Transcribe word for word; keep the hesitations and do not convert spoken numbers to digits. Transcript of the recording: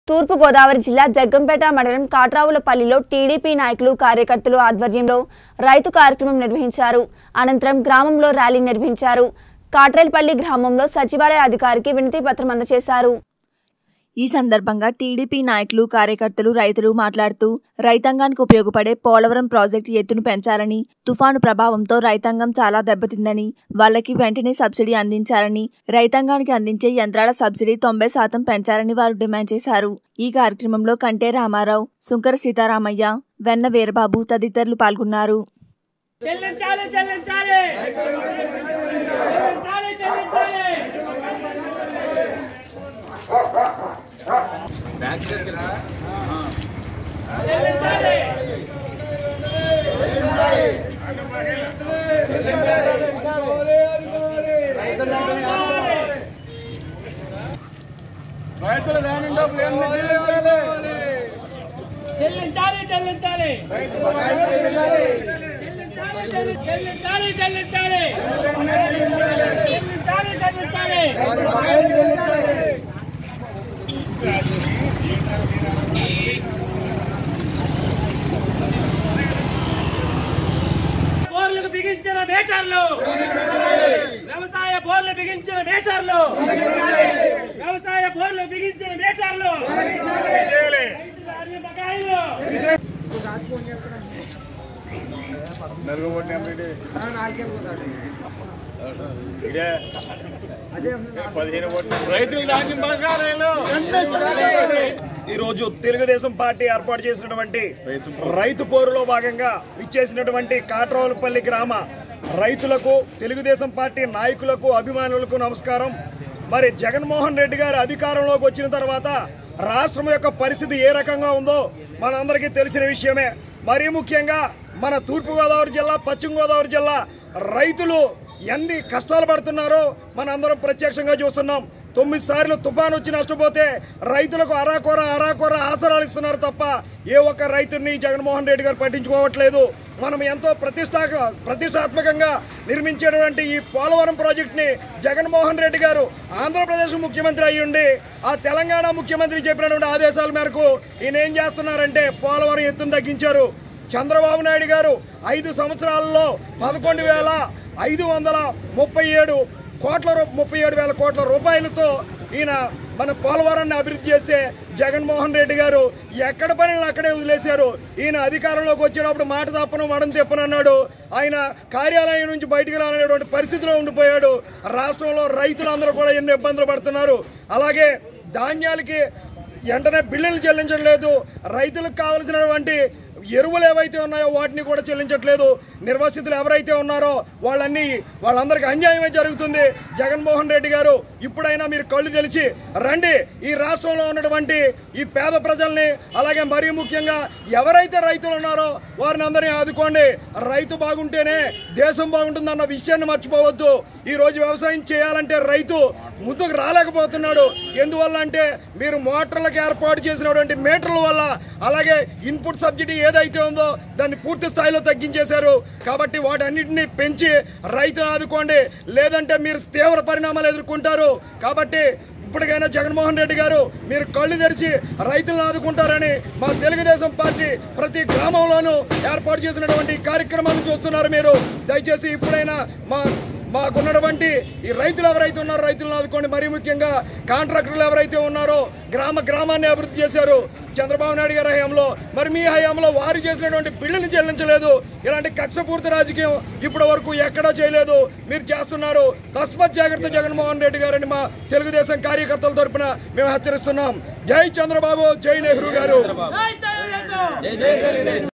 తూర్పు గోదావరి జిల్లా జగ్గంపేట మండలం కాట్రావులపల్లిలో టీడీపీ నాయకులు కార్యకర్తలు ఆధ్వర్యంలో రైతు కార్యక్రమం నిర్వహించారు. అనంతరం గ్రామంలో ర్యాలీ నిర్వహించారు. కాట్రేల్పల్లి గ్రామంలో సచివాలయ అధికారికి వినతి పత్రం అందజేశారు. ఈ సందర్భంగా టీడీపీ నాయకులు కార్యకర్తలు రైతులు మాట్లాడుతూ రైతాంగానికి ఉపయోగపడే పోలవరం ప్రాజెక్టు ఎత్తును పెంచాలని, తుఫాను ప్రభావంతో రైతాంగం చాలా దెబ్బతిందని, వాళ్ళకి వెంటనే సబ్సిడీ అందించాలని, రైతాంగానికి అందించే యంత్రాల సబ్సిడీ తొంభై శాతం పెంచాలని వారు డిమాండ్ చేశారు. ఈ కార్యక్రమంలో కంటే రామారావు, సుంకర సీతారామయ్య, వెన్న వీరబాబు తదితరులు పాల్గొన్నారు. రైతుల ధాన్యం చెల్లించాలి చెల్లించాలి చెల్లించాలి చెల్లించాలి బోర్లకు బిగించిన మీటర్లు, వ్యవసాయ బోర్లు బిగించిన మీటర్లు, వ్యవసాయ బోర్లు బిగించిన మీటర్లు, ఈ రోజు తెలుగుదేశం పార్టీ ఏర్పాటు చేసినటువంటి రైతు పోరులో భాగంగా ఇచ్చేసినటువంటి కాట్రావులపల్లి గ్రామ రైతులకు, తెలుగుదేశం పార్టీ నాయకులకు, అభిమానులకు నమస్కారం. మరి జగన్మోహన్ రెడ్డి గారు అధికారంలోకి వచ్చిన తర్వాత రాష్ట్రం యొక్క పరిస్థితి ఏ రకంగా ఉందో మనందరికీ తెలిసిన విషయమే. మరీ ముఖ్యంగా మన తూర్పుగోదావరి జిల్లా, పశ్చిమ గోదావరి జిల్లా రైతులు ఎన్ని కష్టాలు పడుతున్నారో మనందరం ప్రత్యక్షంగా చూస్తున్నాం. తొమ్మిది సార్లు తుఫాను వచ్చి నష్టపోతే రైతులకు అరాకొర అరాకొర ఆసరాలు ఇస్తున్నారు తప్ప ఏ ఒక్క రైతుని జగన్మోహన్ రెడ్డి గారు పట్టించుకోవట్లేదు. మనం ఎంతో ప్రతిష్టా ప్రతిష్టాత్మకంగా నిర్మించేటువంటి ఈ పోలవరం ప్రాజెక్టుని జగన్మోహన్ రెడ్డి గారు ఆంధ్రప్రదేశ్ ముఖ్యమంత్రి అయ్యుండి ఆ తెలంగాణ ముఖ్యమంత్రి చెప్పినటువంటి ఆదేశాల మేరకు ఈయన ఏం చేస్తున్నారంటే పోలవరం ఎత్తును తగ్గించారు. చంద్రబాబు నాయుడు గారు ఐదు సంవత్సరాలలో పదకొండు వేల ఐదు వందల ముప్పై ఏడు కోట్ల ముప్పై ఏడు వేల కోట్ల రూపాయలతో ఈయన మన పోలవరాన్ని అభివృద్ధి చేస్తే జగన్మోహన్ రెడ్డి గారు ఎక్కడ పనులు అక్కడే వదిలేశారు. ఈయన అధికారంలోకి వచ్చేటప్పుడు మాట తప్పను మడం తెప్పను అన్నాడు. ఆయన కార్యాలయం నుంచి బయటికి రానటువంటి పరిస్థితిలో ఉండిపోయాడు. రాష్ట్రంలో రైతులందరూ కూడా ఎన్నో ఇబ్బందులు పడుతున్నారు. అలాగే ధాన్యాలకి వెంటనే బిల్లులు చెల్లించడం లేదు. రైతులకు కావలసినటువంటి ఎరువులు ఏవైతే ఉన్నాయో వాటిని కూడా చెల్లించట్లేదు. నిర్వాసితులు ఎవరైతే ఉన్నారో వాళ్ళన్నీ వాళ్ళందరికీ అన్యాయమే జరుగుతుంది. జగన్మోహన్ రెడ్డి గారు ఇప్పుడైనా మీరు కళ్ళు తెలిసి రండి. ఈ రాష్ట్రంలో ఉన్నటువంటి ఈ పేద ప్రజల్ని, అలాగే మరీ ముఖ్యంగా ఎవరైతే రైతులు ఉన్నారో వారిని అందరినీ ఆదుకోండి. రైతు బాగుంటేనే దేశం బాగుంటుందన్న విషయాన్ని మర్చిపోవద్దు. ఈ రోజు వ్యవసాయం చేయాలంటే రైతు ముందుకు రాలేకపోతున్నాడు. ఎందువల్ల అంటే మీరు మోటార్లకు ఏర్పాటు చేసినటువంటి మీటర్ల వల్ల, అలాగే ఇన్పుట్ సబ్సిడీ ఏదైతే ఉందో దాన్ని పూర్తి స్థాయిలో తగ్గించేశారు. కాబట్టి వాటన్నిటిని పెంచి రైతును ఆదుకోండి, లేదంటే మీరు తీవ్ర పరిణామాలు ఎదుర్కొంటారు. కాబట్టి ఇప్పటికైనా జగన్మోహన్ రెడ్డి గారు మీరు కళ్ళు తెరిచి రైతులను ఆదుకుంటారని మా తెలుగుదేశం పార్టీ ప్రతి గ్రామంలోనూ ఏర్పాటు చేసినటువంటి కార్యక్రమాలను చూస్తున్నారు. మీరు దయచేసి ఇప్పుడైనా మా మాకున్నటువంటి ఈ రైతులు ఎవరైతే ఉన్నారో రైతులను ఆదుకోండి. మరీ ముఖ్యంగా కాంట్రాక్టర్లు ఎవరైతే ఉన్నారో గ్రామ గ్రామాన్ని అభివృద్ధి చేశారు చంద్రబాబు నాయుడు గారి హయాంలో. మరి మీ హయాంలో వారు చేసినటువంటి బిల్లుని చెల్లించలేదు. ఇలాంటి కక్షపూర్తి రాజకీయం ఇప్పటి వరకు ఎక్కడా చేయలేదు. మీరు చేస్తున్నారు. తస్మత్ జాగ్రత్త జగన్మోహన్ రెడ్డి గారని మా తెలుగుదేశం కార్యకర్తల తరఫున మేము హెచ్చరిస్తున్నాం. జై చంద్రబాబు, జై నెహ్రూ గారు.